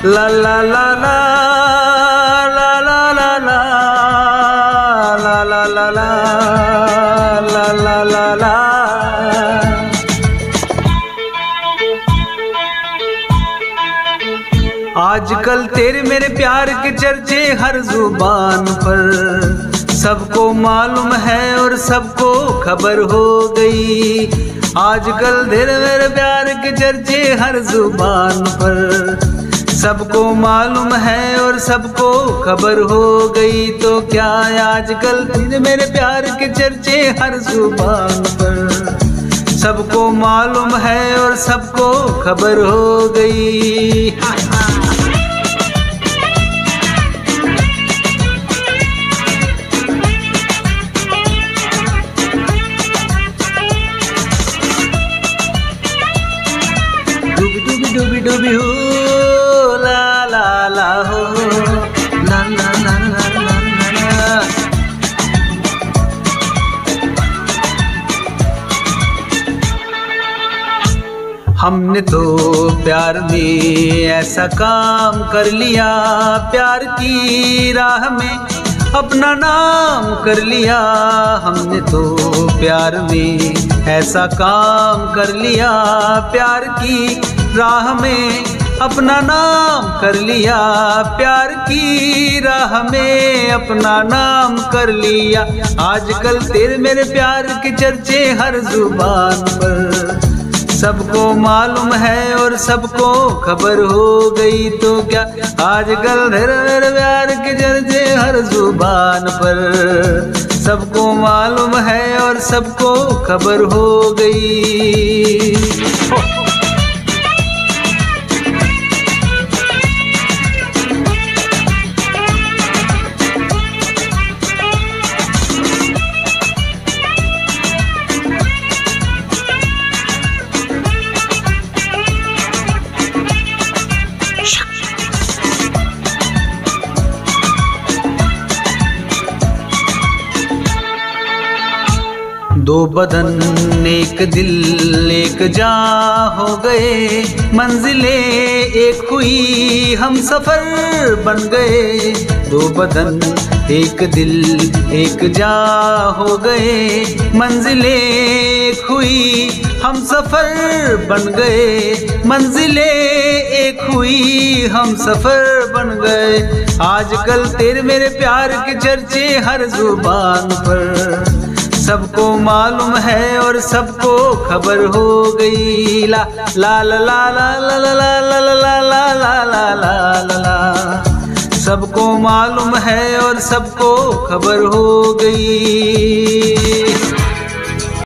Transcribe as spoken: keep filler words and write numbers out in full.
ला ला ला ला ला ला ला ला ला ला ला ला ला ला ला। आजकल तेरे मेरे प्यार के चर्चे हर जुबान पर, सबको मालूम है और सबको खबर हो गई। आजकल तेरे मेरे प्यार के चर्चे हर जुबान पर, सबको मालूम है और सबको खबर हो गई। तो क्या आजकल तेरे मेरे प्यार के चर्चे हर जुबान पर, सबको मालूम है और सबको खबर हो गई। डूबी डूबी डूबी डूबी हो ला ला ला हो ला ला ला ला ला ला। हमने तो प्यार में ऐसा काम कर लिया, प्यार की राह में अपना नाम कर लिया। हमने तो प्यार में ऐसा काम कर लिया, प्यार की राह में अपना नाम कर लिया। प्यार की राह में अपना नाम कर लिया। आजकल तेरे मेरे प्यार के चर्चे हर जुबान पर, सबको मालूम है और सबको खबर हो गई। तो क्या आजकल तेरे मेरे प्यार के चर्चे हर जुबान पर, सबको मालूम है और सबको खबर हो गई। दो बदन एक दिल एक जान हो गए, मंजिलें एक हुई हम सफर बन गए। दो बदन एक दिल एक जान हो गए, मंजिलें एक हुई हम सफर बन गए। मंजिलें एक हुई हम सफर बन गए। आजकल तेरे मेरे प्यार के चर्चे हर जुबान पर, सबको मालूम है और सबको खबर हो गई। ला ला ला ला ला ला ला ला ला ला ला ला ला ला ला। सबको मालूम है और सबको खबर हो गई।